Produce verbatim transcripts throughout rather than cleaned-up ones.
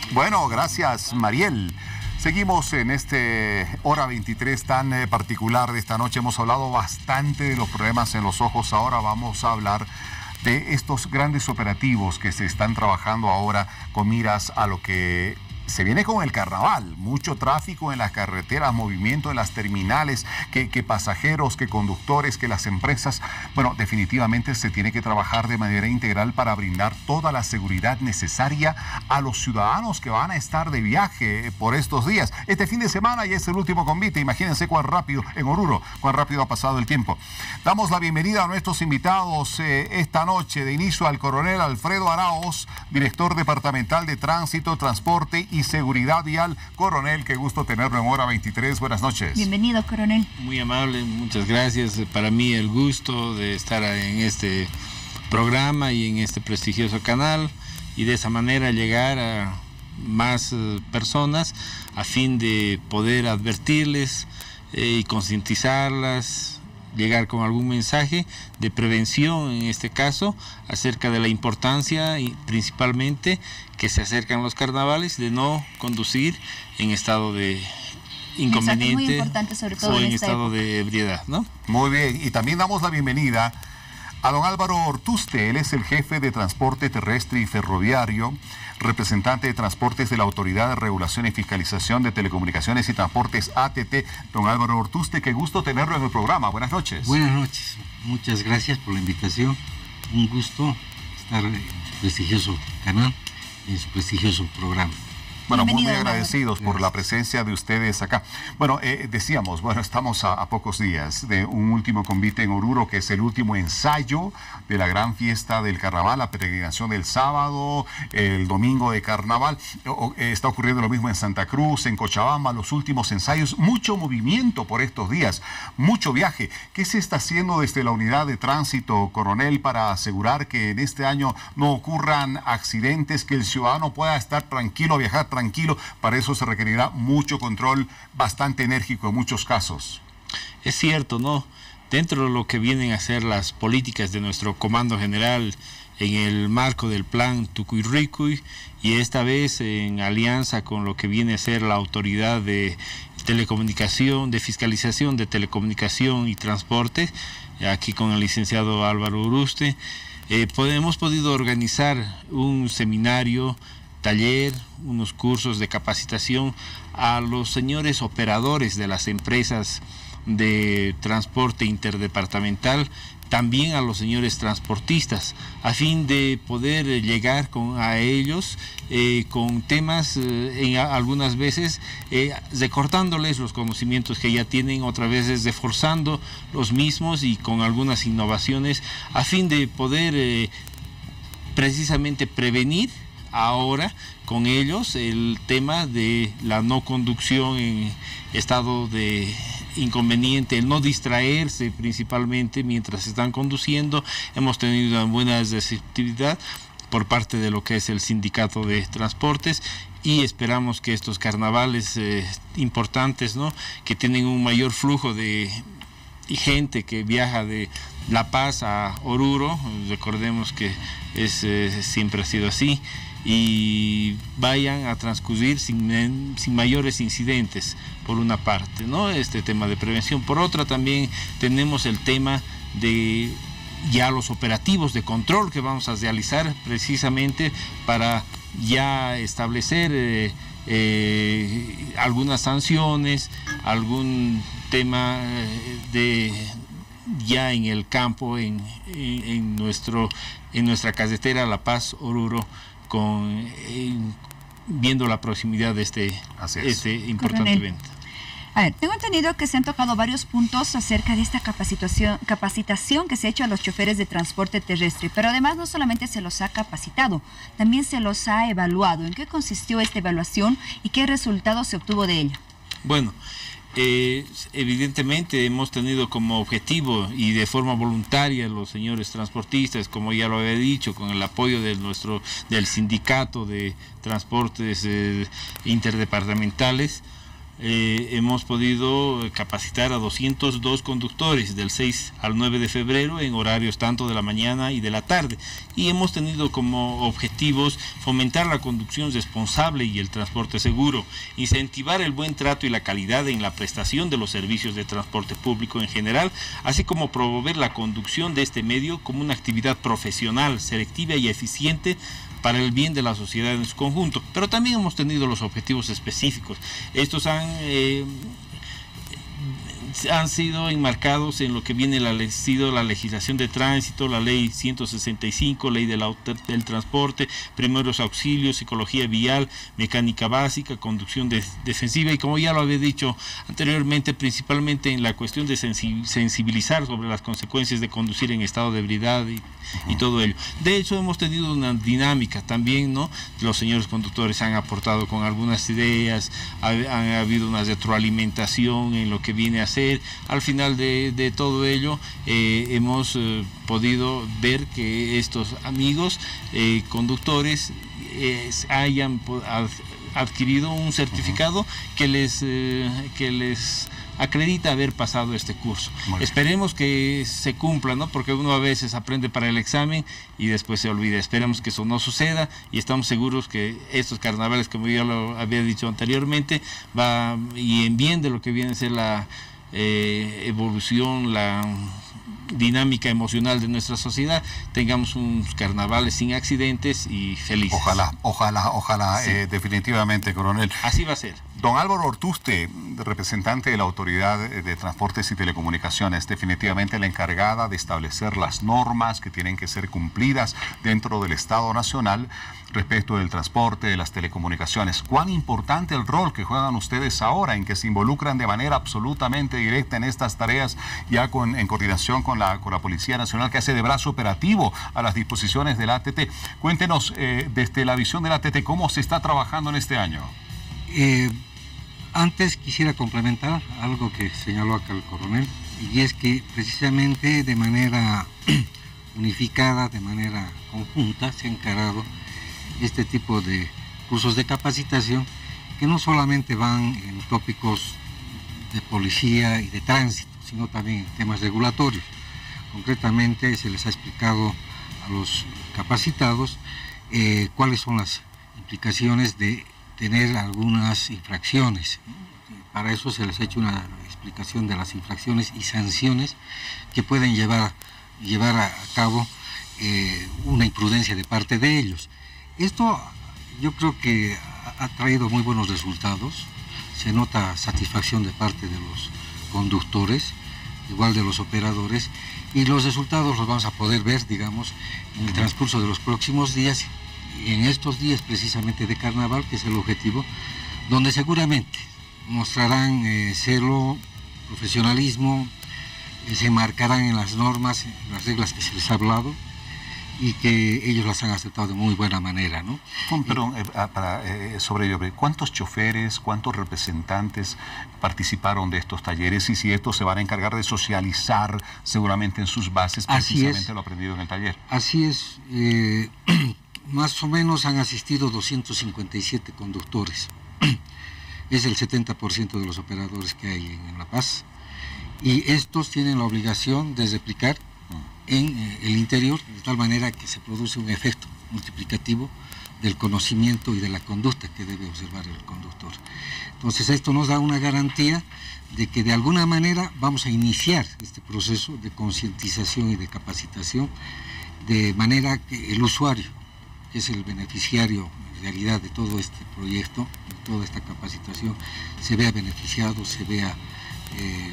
Bueno, gracias, Mariel. Seguimos en este hora veintitrés tan eh, particular de esta noche. Hemos hablado bastante de los problemas en los ojos. Ahora vamos a hablar de estos grandes operativos que se están trabajando ahora con miras a lo que se viene con el carnaval. Mucho tráfico en las carreteras, movimiento en las terminales, que, que pasajeros, que conductores, que las empresas. Bueno, definitivamente se tiene que trabajar de manera integral para brindar toda la seguridad necesaria a los ciudadanos que van a estar de viaje por estos días. Este fin de semana ya es el último convite. Imagínense cuán rápido, en Oruro, cuán rápido ha pasado el tiempo. Damos la bienvenida a nuestros invitados eh, esta noche. De inicio al coronel Alfredo Araoz, director departamental de Tránsito, Transporte y Seguridad Vial. Coronel, qué gusto tenerlo en hora veintitrés. Buenas noches. Bienvenido, coronel. Muy amable, muchas gracias. Para mí el gusto de estar en este programa y en este prestigioso canal y de esa manera llegar a más personas a fin de poder advertirles eh, y concientizarlas, llegar con algún mensaje de prevención en este caso acerca de la importancia y principalmente que se acercan los carnavales de no conducir en estado de inconveniente muy importante, sobre todo o en, en estado época. de ebriedad, ¿no? Muy bien, y también damos la bienvenida a don Álvaro Ortuste. Él es el jefe de Transporte Terrestre y Ferroviario, representante de Transportes de la Autoridad de Regulación y Fiscalización de Telecomunicaciones y Transportes, A T T. Don Álvaro Ortuste, qué gusto tenerlo en el programa. Buenas noches. Buenas noches. Muchas gracias por la invitación. Un gusto estar en su prestigioso canal, en su prestigioso programa. Bueno, muy, muy Bienvenido, agradecidos por la presencia de ustedes acá. Bueno, eh, decíamos, bueno, estamos a, a pocos días de un último convite en Oruro, que es el último ensayo de la gran fiesta del carnaval, la peregrinación del sábado, el domingo de carnaval. O, eh, está ocurriendo lo mismo en Santa Cruz, en Cochabamba, los últimos ensayos. Mucho movimiento por estos días, mucho viaje. ¿Qué se está haciendo desde la unidad de tránsito, coronel, para asegurar que en este año no ocurran accidentes, que el ciudadano pueda estar tranquilo, viajar tranquilo? Para eso se requerirá mucho control, bastante enérgico en muchos casos. Es cierto, ¿no? Dentro de lo que vienen a ser las políticas de nuestro Comando General en el marco del plan Tucuy-Ricuy y esta vez en alianza con lo que viene a ser la Autoridad de Telecomunicación, de Fiscalización de Telecomunicación y Transporte, aquí con el licenciado Álvaro Ortuste, eh, hemos podido organizar un seminario, taller, unos cursos de capacitación a los señores operadores de las empresas de transporte interdepartamental, también a los señores transportistas, a fin de poder llegar con, a ellos eh, con temas, eh, en, a, algunas veces eh, recortándoles los conocimientos que ya tienen, otras veces reforzando los mismos y con algunas innovaciones, a fin de poder eh, precisamente prevenir ahora con ellos el tema de la no conducción en estado de inconveniente, el no distraerse principalmente mientras están conduciendo. Hemos tenido una buena receptividad por parte de lo que es el sindicato de transportes y esperamos que estos carnavales eh, importantes, ¿no?, que tienen un mayor flujo de gente que viaja de La Paz a Oruro, recordemos que es, eh, siempre ha sido así, y vayan a transcurrir sin, sin mayores incidentes, por una parte, ¿no?, este tema de prevención. Por otra, también tenemos el tema de ya los operativos de control que vamos a realizar precisamente para ya establecer eh, eh, algunas sanciones, algún tema de ya en el campo, en, en, en, nuestro, en nuestra carretera La Paz Oruro, con en, viendo la proximidad de este, este importante Coronel. evento. A ver, tengo entendido que se han tocado varios puntos acerca de esta capacitación, capacitación que se ha hecho a los choferes de transporte terrestre, pero además no solamente se los ha capacitado, también se los ha evaluado. ¿En qué consistió esta evaluación y qué resultados se obtuvo de ella? Bueno, eh, evidentemente hemos tenido como objetivo y de forma voluntaria los señores transportistas, como ya lo había dicho, con el apoyo de nuestro, del sindicato de transportes eh, interdepartamentales, eh, hemos podido capacitar a doscientos dos conductores del seis al nueve de febrero en horarios tanto de la mañana y de la tarde, y hemos tenido como objetivos fomentar la conducción responsable y el transporte seguro, incentivar el buen trato y la calidad en la prestación de los servicios de transporte público en general, así como promover la conducción de este medio como una actividad profesional, selectiva y eficiente para el bien de la sociedad en su conjunto. Pero también hemos tenido los objetivos específicos. Estos han, eh, han sido enmarcados en lo que viene la, sido la legislación de tránsito, la ley ciento sesenta y cinco, ley del, del transporte, primeros auxilios, psicología vial, mecánica básica, conducción de, defensiva, y como ya lo había dicho anteriormente, principalmente en la cuestión de sensibilizar sobre las consecuencias de conducir en estado de ebriedad y, y todo ello. De hecho, hemos tenido una dinámica también, ¿no? Los señores conductores han aportado con algunas ideas, ha, han habido una retroalimentación en lo que viene a ser. Al final de, de todo ello, eh, hemos eh, podido ver que estos amigos eh, conductores eh, hayan adquirido un certificado que les, eh, que les acredita haber pasado este curso. Esperemos que se cumpla, ¿no? Porque uno a veces aprende para el examen y después se olvida. Esperemos que eso no suceda, y estamos seguros que estos carnavales, como ya lo había dicho anteriormente, va y en bien de lo que viene a ser la eh, evolución, la dinámica emocional de nuestra sociedad, tengamos unos carnavales sin accidentes y felices. Ojalá, ojalá, ojalá, sí. eh, definitivamente, coronel. Así va a ser. Don Álvaro Ortuste, representante de la Autoridad de Transportes y Telecomunicaciones, definitivamente la encargada de establecer las normas que tienen que ser cumplidas dentro del Estado Nacional respecto del transporte, de las telecomunicaciones. ¿Cuán importante el rol que juegan ustedes ahora, en que se involucran de manera absolutamente directa en estas tareas, ya con, en coordinación con la, con la Policía Nacional, que hace de brazo operativo a las disposiciones del A T T? Cuéntenos, eh, desde la visión del A T T, ¿cómo se está trabajando en este año? Eh, antes quisiera complementar algo que señaló acá el coronel, y es que precisamente de manera unificada, de manera conjunta, se ha encarado este tipo de cursos de capacitación, que no solamente van en tópicos de policía y de tránsito, sino también en temas regulatorios. Concretamente se les ha explicado a los capacitados eh, cuáles son las implicaciones de tener algunas infracciones. Para eso se les ha hecho una explicación de las infracciones y sanciones que pueden llevar, llevar a cabo eh, una imprudencia de parte de ellos. Esto yo creo que ha traído muy buenos resultados. Se nota satisfacción de parte de los conductores, igual de los operadores, y los resultados los vamos a poder ver, digamos, en el transcurso de los próximos días, en estos días precisamente de carnaval, que es el objetivo, donde seguramente mostrarán eh, celo, profesionalismo, eh, se marcarán en las normas, en las reglas que se les ha hablado, y que ellos las han aceptado de muy buena manera, ¿no? Perdón, eh, para, eh, sobre ello, ¿cuántos choferes, cuántos representantes participaron de estos talleres, y si estos se van a encargar de socializar seguramente en sus bases precisamente lo aprendido en el taller? Así es, eh, más o menos han asistido doscientos cincuenta y siete conductores, es el setenta por ciento de los operadores que hay en La Paz, y estos tienen la obligación de replicar en eh, el interior, de tal manera que se produce un efecto multiplicativo del conocimiento y de la conducta que debe observar el conductor. Entonces esto nos da una garantía de que de alguna manera vamos a iniciar este proceso de concientización y de capacitación, de manera que el usuario, que es el beneficiario en realidad de todo este proyecto, de toda esta capacitación, se vea beneficiado, se vea eh,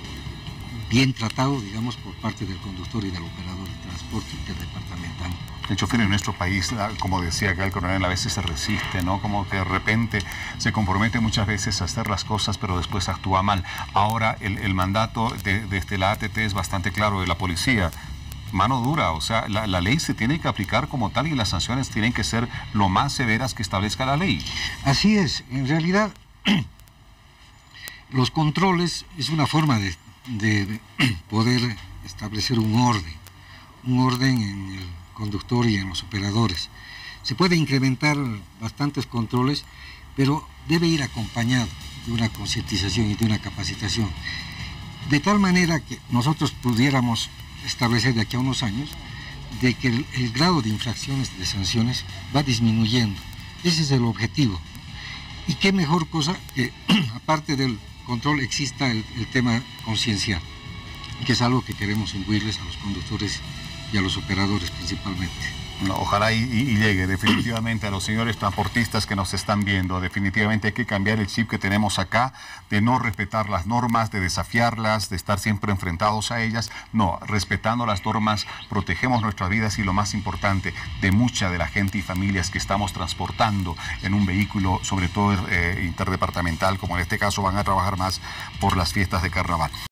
bien tratado, digamos, por parte del conductor y del operador de transporte interdepartamental. El chofer en nuestro país, como decía acá el coronel, a veces se resiste, ¿no? Como que de repente se compromete muchas veces a hacer las cosas, pero después actúa mal. Ahora el, el mandato de, desde la A T T es bastante claro, de la policía: mano dura, o sea, la, la ley se tiene que aplicar como tal, y las sanciones tienen que ser lo más severas que establezca la ley. Así es, en realidad los controles es una forma de de poder establecer un orden, un orden en el conductor y en los operadores. Se puede incrementar bastantes controles, pero debe ir acompañado de una concientización y de una capacitación, de tal manera que nosotros pudiéramos establecer de aquí a unos años de que el, el grado de infracciones, de sanciones, va disminuyendo. Ese es el objetivo. Y qué mejor cosa que, aparte del control, exista el, el tema conciencial, que es algo que queremos imbuirles a los conductores y a los operadores principalmente. No, ojalá y, y llegue definitivamente a los señores transportistas que nos están viendo. Definitivamente hay que cambiar el chip que tenemos acá de no respetar las normas, de desafiarlas, de estar siempre enfrentados a ellas. No, respetando las normas, protegemos nuestras vidas y lo más importante, de mucha de la gente y familias que estamos transportando en un vehículo, sobre todo eh, interdepartamental, como en este caso van a trabajar más por las fiestas de carnaval.